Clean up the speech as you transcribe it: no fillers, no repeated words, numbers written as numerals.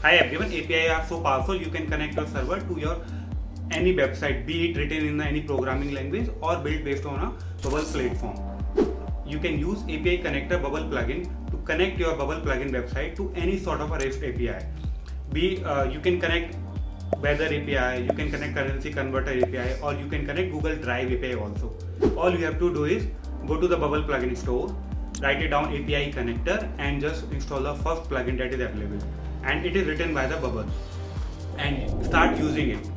Hi everyone, API are so powerful you can connect your server to your any website, be it written in any programming language or built based on a Bubble platform. You can use API connector Bubble plugin to connect your Bubble plugin website to any sort of a REST API. You can connect weather API, you can connect currency converter API, or you can connect Google Drive API also. All you have to do is go to the Bubble plugin store, write it down API connector, and just install the first plugin that is available. And it is written by the Bubble, and start using it.